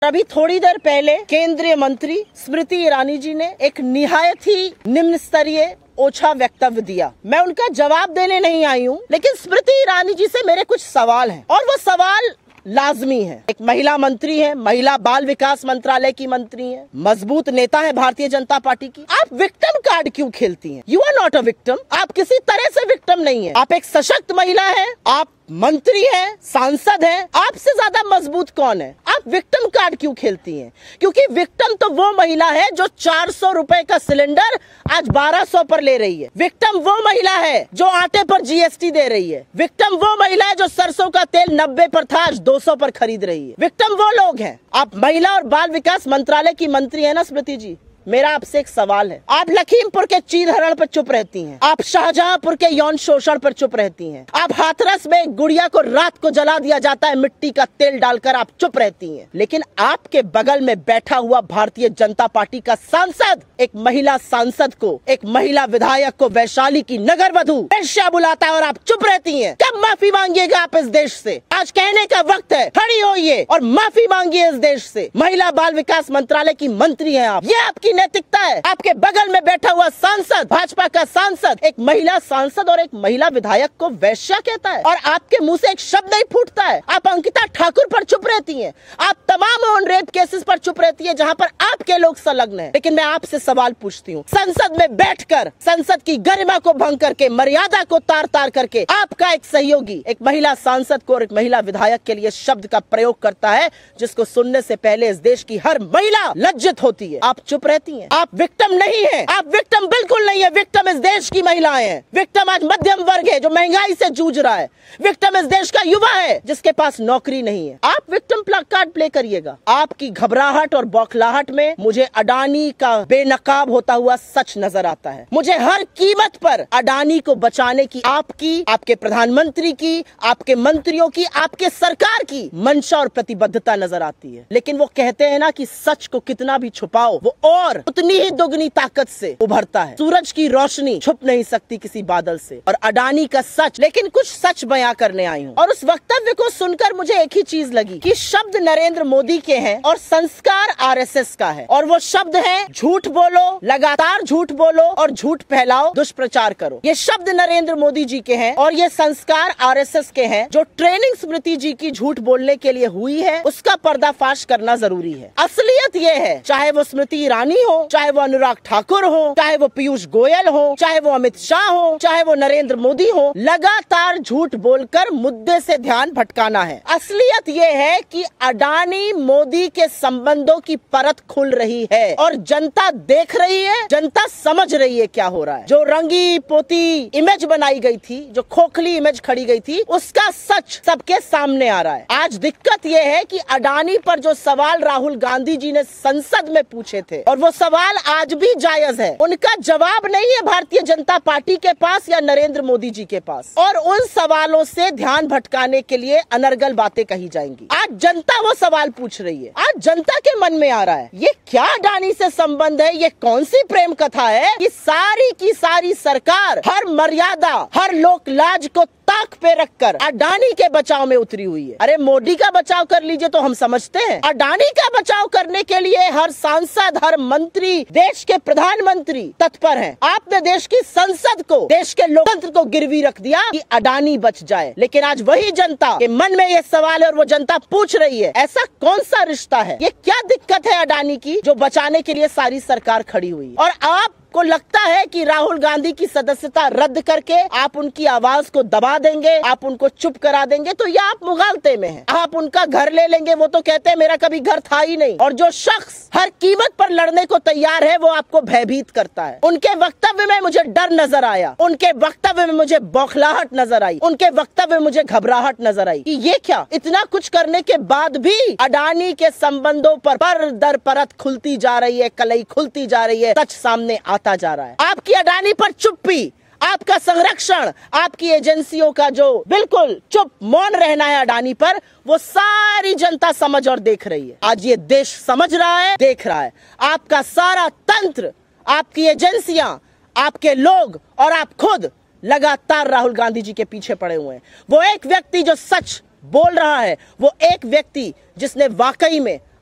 अभी थोड़ी देर पहले केंद्रीय मंत्री स्मृति ईरानी जी ने एक निहायत ही निम्न स्तरीय ओछा वक्तव्य दिया। मैं उनका जवाब देने नहीं आई हूँ, लेकिन स्मृति ईरानी जी से मेरे कुछ सवाल हैं और वो सवाल लाजमी है। एक महिला मंत्री है, महिला बाल विकास मंत्रालय की मंत्री है, मजबूत नेता है भारतीय जनता पार्टी की। आप विक्टिम कार्ड क्यों खेलती हैं? You are not a victim. आप किसी तरह से विक्टिम नहीं है। आप एक सशक्त महिला है, आप मंत्री है, सांसद है, आपसे ज्यादा मजबूत कौन है? आप विक्टिम कार्ड क्यों खेलती हैं? क्योंकि विक्टिम तो वो महिला है जो 400 रुपए का सिलेंडर आज 1200 पर ले रही है। विक्टिम वो महिला है जो आटे पर जीएसटी दे रही है। विक्टिम वो महिला है जो सरसों का तेल 90 पर था आज 200 पर खरीद रही है। विक्टिम वो लोग हैं। आप महिला और बाल विकास मंत्रालय की मंत्री है ना स्मृति जी? मेरा आपसे एक सवाल है। आप लखीमपुर के चीरहरण पर चुप रहती हैं, आप शाहजहांपुर के यौन शोषण पर चुप रहती हैं, आप हाथरस में गुड़िया को रात को जला दिया जाता है मिट्टी का तेल डालकर, आप चुप रहती हैं। लेकिन आपके बगल में बैठा हुआ भारतीय जनता पार्टी का सांसद एक महिला सांसद को, एक महिला विधायक को वैशाली की नगर वधू वेश्या बुलाता है और आप चुप रहती हैं। कब माफी मांगिएगा आप इस देश से? आज कहने का वक्त है, खड़ी होइए और माफी मांगिए इस देश से। महिला बाल विकास मंत्रालय की मंत्री है आप, ये आपकी नैतिकता है? आपके बगल में बैठा हुआ सांसद, भाजपा का सांसद, एक महिला सांसद और एक महिला विधायक को वैश्या कहता है और आपके मुंह से एक शब्द नहीं फूटता है। आप अंकिता ठाकुर पर चुप रहती हैं, आप तमाम ऑन रेप केसेस पर चुप रहती है जहां पर आपके लोग संलग्न हैं। लेकिन मैं आपसे सवाल पूछती हूँ, संसद में बैठकर संसद की गरिमा को भंग करके, मर्यादा को तार तार करके आपका एक सहयोगी एक महिला सांसद को और एक महिला विधायक के लिए शब्द का प्रयोग करता है जिसको सुनने से पहले इस देश की हर महिला लज्जित होती है। आप चुप रहती हैं। आप विक्टिम नहीं है, आप विक्टिम बिल्कुल नहीं है। विक्टिम इस देश की महिलाएं हैं। विक्टिम आज मध्यम वर्ग है जो महंगाई से जूझ रहा है। विक्टिम इस देश का युवा है जिसके पास नौकरी नहीं है। आप विक्टिम कार्ड प्ले करिएगा। आपकी घबराहट और बौखलाहट में मुझे अडानी का बेनकाब होता हुआ सच नजर आता है। मुझे हर कीमत पर अडानी को बचाने की आपकी, आपके प्रधानमंत्री की, आपके मंत्रियों की, आपके सरकार की मंशा और प्रतिबद्धता नजर आती है। लेकिन वो कहते हैं ना कि सच को कितना भी छुपाओ वो और उतनी ही दोगुनी ताकत से उभरता है। सूरज की रोशनी छुप नहीं सकती किसी बादल से। और अडानी का सच, लेकिन कुछ सच बयां करने आई हूँ। और उस वक्तव्य को सुनकर मुझे एक ही चीज लगी कि शब्द नरेंद्र मोदी के हैं और संस्कार आरएसएस का है। और वो शब्द है झूठ बोलो, लगातार झूठ बोलो और झूठ फैलाओ, दुष्प्रचार करो। ये शब्द नरेंद्र मोदी जी के हैं और ये संस्कार आरएसएस के हैं। जो ट्रेनिंग स्मृति जी की झूठ बोलने के लिए हुई है उसका पर्दाफाश करना जरूरी है। असलियत ये है, चाहे वो स्मृति ईरानी हो, चाहे वो अनुराग ठाकुर हो, चाहे वो पीयूष गोयल हो, चाहे वो अमित शाह हो, चाहे वो नरेंद्र मोदी हो, लगातार झूठ बोलकर मुद्दे से ध्यान भटकाना है। असलियत ये है कि अडानी मोदी के संबंधों की परत खुल रही है और जनता देख रही है, जनता समझ रही है क्या हो रहा है। जो रंगी पोती इमेज बनाई गई थी, जो खोखली इमेज खड़ी गई थी, उसका सच सबके सामने आ रहा है। आज दिक्कत यह है कि अडानी पर जो सवाल राहुल गांधी जी ने संसद में पूछे थे और वो सवाल आज भी जायज है, उनका जवाब नहीं है भारतीय जनता पार्टी के पास या नरेंद्र मोदी जी के पास। और उन सवालों से ध्यान भटकाने के लिए अनर्गल बातें कही जाएंगी। आज जनता वो सवाल पूछ रही है। आज जनता के मन में आ रहा है ये क्या अडानी से संबंध है, ये कौन सी प्रेम कथा है कि सारी की सारी सरकार हर मर्यादा, हर लोक लाज को ताक पे रखकर अडानी के बचाव में उतरी हुई है। अरे मोदी का बचाव कर लीजिए तो हम समझते हैं, अडानी का बचाव करने के लिए हर सांसद, हर मंत्री, देश के प्रधानमंत्री तत्पर हैं। आपने देश की संसद को, देश के लोकतंत्र को गिरवी रख दिया कि अडानी बच जाए। लेकिन आज वही जनता के मन में ये सवाल है और वो जनता पूछ रही है ऐसा कौन सा रिश्ता है, ये क्या दिक्कत है अडानी की जो बचाने के लिए सारी सरकार खड़ी हुई। और आप को लगता है कि राहुल गांधी की सदस्यता रद्द करके आप उनकी आवाज को दबा देंगे, आप उनको चुप करा देंगे, तो ये आप मुगालते में हैं। आप उनका घर ले लेंगे, वो तो कहते हैं मेरा कभी घर था ही नहीं। और जो शख्स हर कीमत पर लड़ने को तैयार है वो आपको भयभीत करता है। उनके वक्तव्य में मुझे डर नजर आया, उनके वक्तव्य में मुझे बौखलाहट नजर आई, उनके वक्तव्य में मुझे घबराहट नजर आई कि ये क्या, इतना कुछ करने के बाद भी अडानी के संबंधों पर दर परत खुलती जा रही है, कलई खुलती जा रही है, सच सामने जा रहा है। आपकी अडानी पर चुप्पी, आपका संरक्षण, आपकी एजेंसियों का जो बिल्कुल चुप मौन रहना है अडानी पर, वो सारी जनता समझ और देख रही है। आज ये देश समझ रहा है, देख रहा है। आपका सारा तंत्र, आपकी एजेंसियां, आपके लोग और आप खुद लगातार राहुल गांधी जी के पीछे पड़े हुए हैं। वो एक व्यक्ति जो सच बोल रहा है, वो एक व्यक्ति जिसने वाकई में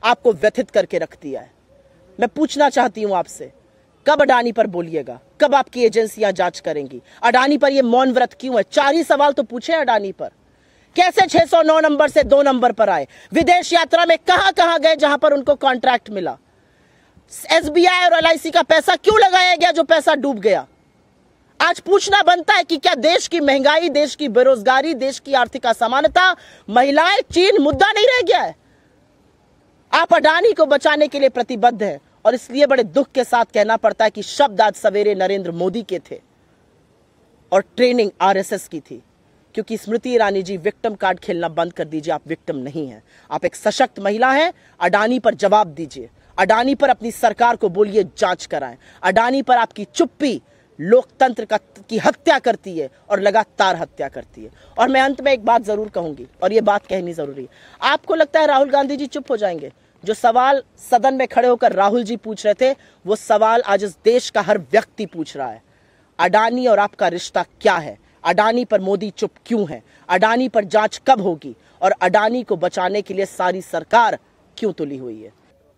आपको व्यथित करके रख दिया है। मैं पूछना चाहती हूं आपसे, कब अडानी पर बोलिएगा? कब आपकी एजेंसियां जांच करेंगी? अडानी पर यह मौन व्रत क्यों है? 4 ही सवाल तो पूछे अडानी पर। कैसे 609 नंबर से 2 नंबर पर आए? विदेश यात्रा में कहां गए जहां पर उनको कॉन्ट्रैक्ट मिला? एसबीआई और एलआईसी का पैसा क्यों लगाया गया जो पैसा डूब गया? आज पूछना बनता है कि क्या देश की महंगाई, देश की बेरोजगारी, देश की आर्थिक असमानता, महिलाएं, चीन मुद्दा नहीं रह गया है? आप अडानी को बचाने के लिए प्रतिबद्ध हैं और इसलिए बड़े दुख के साथ कहना पड़ता है कि शब्द आज सवेरे नरेंद्र मोदी के थे और ट्रेनिंग आरएसएस की थी। क्योंकि स्मृति ईरानी जी, विक्टिम कार्ड खेलना बंद कर दीजिए। आप विक्टिम नहीं हैं, आप एक सशक्त महिला हैं। अडानी पर जवाब दीजिए। अडानी पर अपनी सरकार को बोलिए जांच कराएं। अडानी पर आपकी चुप्पी लोकतंत्र की हत्या करती है और लगातार हत्या करती है। और मैं अंत में एक बात जरूर कहूंगी और यह बात कहनी जरूरी है। आपको लगता है राहुल गांधी जी चुप हो जाएंगे? जो सवाल सदन में खड़े होकर राहुल जी पूछ रहे थे, वो सवाल आज इस देश का हर व्यक्ति पूछ रहा है। अडानी और आपका रिश्ता क्या है? अडानी पर मोदी चुप क्यों है? अडानी पर जांच कब होगी? और अडानी को बचाने के लिए सारी सरकार क्यों तुली हुई है?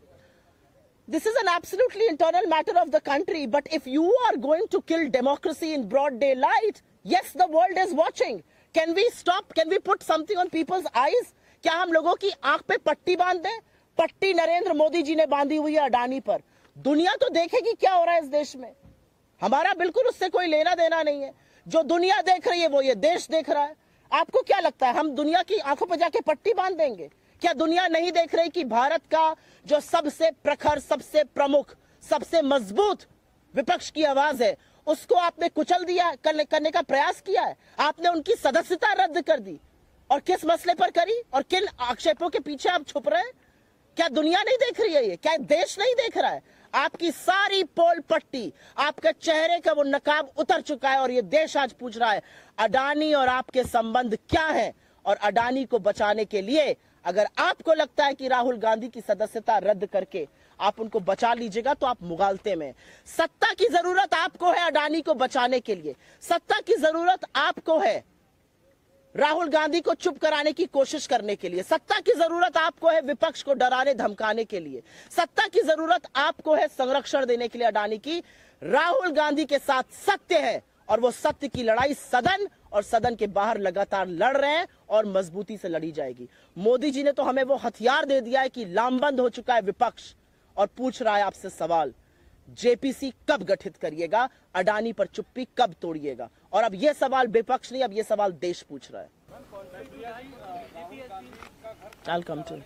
This is an absolutely internal matter of the country, but if you are going to kill democracy in broad daylight, yes, the world is watching. Can we stop? Can we put something on people's eyes? क्या हम लोगों की आंख पे पट्टी बांध दें? पट्टी नरेंद्र मोदी जी ने बांधी हुई है अडानी पर। दुनिया तो देखेगी क्या हो रहा है इस देश में। हमारा बिल्कुल उससे कोई लेना देना नहीं है। जो दुनिया देख रही है वो ये देश देख रहा है। आपको क्या लगता है हम दुनिया की आंखों पर जाके पट्टी बांध देंगे? क्या दुनिया नहीं देख रही कि भारत का जो सबसे प्रखर, सबसे प्रमुख, सबसे मजबूत विपक्ष की आवाज है, उसको आपने कुचल दिया, करने का प्रयास किया है? आपने उनकी सदस्यता रद्द कर दी। और किस मसले पर करी और किन आक्षेपों के पीछे आप छुप रहे हैं? क्या दुनिया नहीं देख रही है? ये क्या देश नहीं देख रहा है? आपकी सारी पोल पट्टी, आपके चेहरे का वो नकाब उतर चुका है और ये देश आज पूछ रहा है अडानी और आपके संबंध क्या है? और अडानी को बचाने के लिए अगर आपको लगता है कि राहुल गांधी की सदस्यता रद्द करके आप उनको बचा लीजिएगा तो आप मुगालते में। सत्ता की जरूरत आपको है अडानी को बचाने के लिए। सत्ता की जरूरत आपको है राहुल गांधी को चुप कराने की कोशिश करने के लिए। सत्ता की जरूरत आपको है विपक्ष को डराने धमकाने के लिए। सत्ता की जरूरत आपको है संरक्षण देने के लिए अडानी की। राहुल गांधी के साथ सत्य है और वो सत्य की लड़ाई सदन और सदन के बाहर लगातार लड़ रहे हैं और मजबूती से लड़ी जाएगी। मोदी जी ने तो हमें वो हथियार दे दिया है कि लामबंद हो चुका है विपक्ष और पूछ रहा है आपसे सवाल, जेपीसी कब गठित करिएगा? अडानी पर चुप्पी कब तोड़िएगा? और अब यह सवाल विपक्ष नहीं, अब यह सवाल देश पूछ रहा है। I'll come to.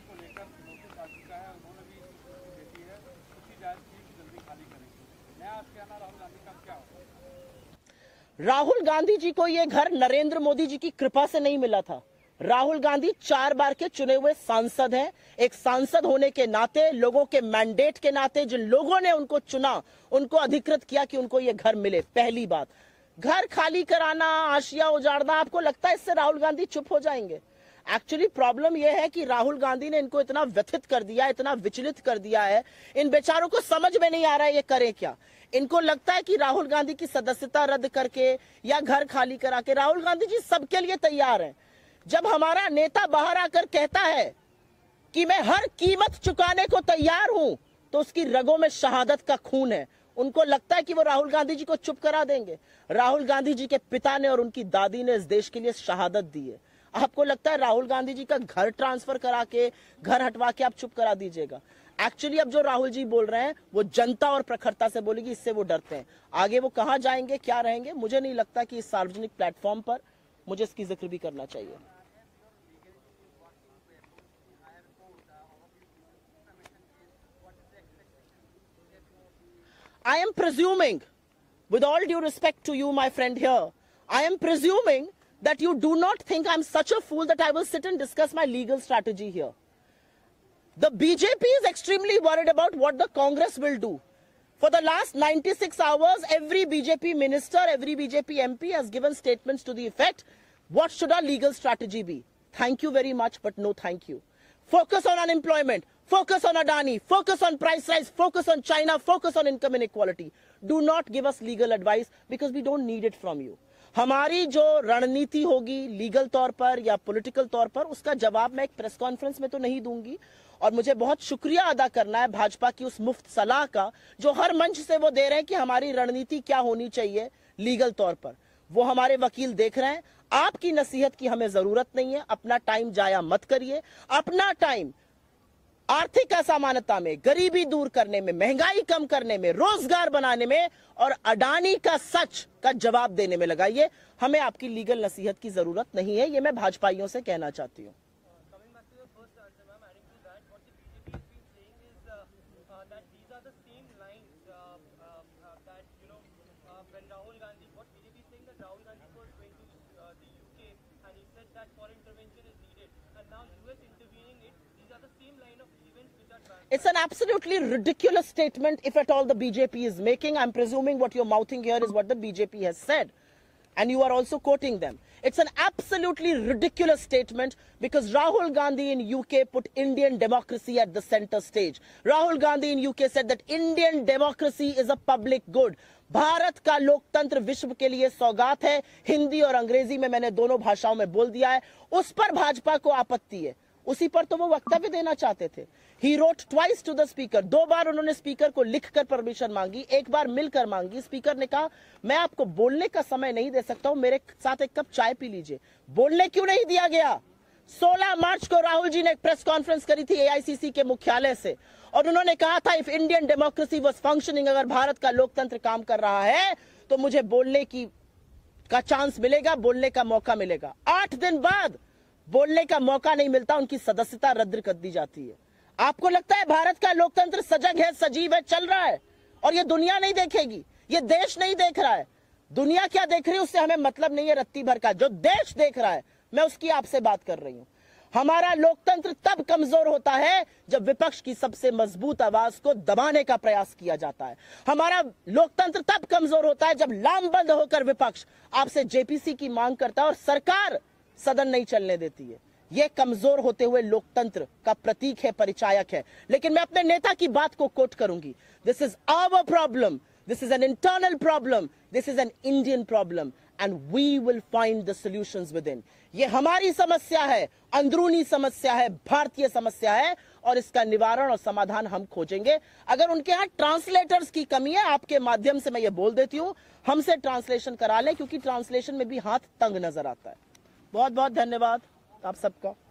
Rahul Gandhi ji को यह घर नरेंद्र मोदी जी की कृपा से नहीं मिला था। राहुल गांधी 4 बार के चुने हुए सांसद हैं। एक सांसद होने के नाते, लोगों के मैंडेट के नाते, जिन लोगों ने उनको चुना, उनको अधिकृत किया कि उनको यह घर मिले। पहली बात, घर खाली कराना, आशिया उजाड़ना, आपको लगता है इससे राहुल गांधी चुप हो जाएंगे? एक्चुअली प्रॉब्लम यह है कि राहुल गांधी ने इनको इतना व्यथित कर दिया, इतना विचलित कर दिया है, इन बेचारों को समझ में नहीं आ रहा है ये करें क्या। इनको लगता है कि राहुल गांधी की सदस्यता रद्द करके या घर खाली करा के, राहुल गांधी जी सबके लिए तैयार हैं। जब हमारा नेता बाहर आकर कहता है कि मैं हर कीमत चुकाने को तैयार हूं, तो उसकी रगों में शहादत का खून है। उनको लगता है कि वो राहुल गांधी जी को चुप करा देंगे। राहुल गांधी जी के पिता ने और उनकी दादी ने इस देश के लिए शहादत दी है। आपको लगता है राहुल गांधी जी का घर ट्रांसफर करा के, घर हटवा के आप चुप करा दीजिएगा? एक्चुअली अब जो राहुल जी बोल रहे हैं वो जनता और प्रखरता से बोलेगी, इससे वो डरते हैं। आगे वो कहां जाएंगे, क्या रहेंगे, मुझे नहीं लगता कि इस सार्वजनिक प्लेटफॉर्म पर मुझे इसकी जिक्र भी करना चाहिए। I am presuming, with all due respect to you, my friend here, I am presuming that you do not think I'm such a fool that I will sit and discuss my legal strategy here. The BJP is extremely worried about what the Congress will do. For the last 96 hours, every BJP minister, every BJP MP has given statements to the effect, what should our legal strategy be? Thank you very much, but no thank you. Focus on unemployment. Focus on Adani, focus on price rise, focus on China, focus on income inequality. Do not give us legal advice because we don't need it from you. हमारी जो रणनीति होगी legal तौर पर या political तौर पर, उसका जवाब मैं एक प्रेस कॉन्फ्रेंस में तो नहीं दूंगी और मुझे बहुत शुक्रिया अदा करना है भाजपा की उस मुफ्त सलाह का जो हर मंच से वो दे रहे हैं कि हमारी रणनीति क्या होनी चाहिए लीगल तौर पर। वो हमारे वकील देख रहे हैं। आपकी नसीहत की हमें जरूरत नहीं है। अपना टाइम जाया मत करिए। अपना टाइम आर्थिक असमानता में, गरीबी दूर करने में, महंगाई कम करने में, रोजगार बनाने में और अडानी का सच का जवाब देने में लगाइए। हमें आपकी लीगल नसीहत की जरूरत नहीं है। ये मैं भाजपाइयों से कहना चाहती हूं। When Rahul Gandhi, what BJP is saying that Rahul Gandhi was going to the UK and he said that foreign intervention is needed, and now US intervening it. These are the same line of events which are transferred. It's an absolutely ridiculous statement, if at all the BJP is making. I'm presuming what you're mouthing here is what the BJP has said, and you are also quoting them. It's an absolutely ridiculous statement because Rahul Gandhi in UK put Indian democracy at the center stage. Rahul Gandhi in UK said that Indian democracy is a public good. Bharat का लोकतंत्र विश्व के लिए सौगात है। हिंदी और अंग्रेजी में मैंने दोनों भाषाओं में बोल दिया है। उस पर भाजपा को आपत्ति है। उसी पर तो वो वक्तव्य देना चाहते थे। He wrote twice to the speaker. 2 बार उन्होंने स्पीकर को लिखकर परमिशन मांगी, 1 बार मिलकर मांगी। स्पीकर ने कहा मैं आपको बोलने का समय नहीं दे सकता हूं, मेरे साथ एक कप चाय पी लीजिए। बोलने क्यों नहीं दिया गया? 16 मार्च को राहुल जी ने एक प्रेस कॉन्फ्रेंस करी थी AICC के मुख्यालय से और उन्होंने कहा था if Indian democracy was functioning, अगर भारत का लोकतंत्र काम कर रहा है तो मुझे बोलने का चांस मिलेगा, बोलने का मौका मिलेगा। 8 दिन बाद बोलने का मौका नहीं मिलता, उनकी सदस्यता रद्द कर दी जाती है। आपको लगता है भारत का लोकतंत्र सजग है, सजीव है, चल रहा है और ये दुनिया नहीं देखेगी, ये देश नहीं देख रहा है। दुनिया क्या देख रही है उससे हमें मतलब नहीं है रत्ती भर का। जो देश देख रहा है मैं उसकी आपसे बात कर रही हूं। हमारा लोकतंत्र तब कमजोर होता है जब विपक्ष की सबसे मजबूत आवाज को दबाने का प्रयास किया जाता है। हमारा लोकतंत्र तब कमजोर होता है जब लामबंद होकर विपक्ष आपसे जेपीसी की मांग करता है और सरकार सदन नहीं चलने देती है। यह कमजोर होते हुए लोकतंत्र का प्रतीक है, परिचायक है। लेकिन मैं अपने नेता की बात को कोट करूंगी, this is our problem, this is an internal problem, this is an Indian problem and we will find the solutions within. ये हमारी समस्या है, अंदरूनी समस्या है, भारतीय समस्या है और इसका निवारण और समाधान हम खोजेंगे। अगर उनके यहाँ ट्रांसलेटर्स की कमी है, आपके माध्यम से मैं ये बोल देती हूं, हमसे ट्रांसलेशन करा लें क्योंकि ट्रांसलेशन में भी हाथ तंग नजर आता है। बहुत बहुत धन्यवाद आप सबका।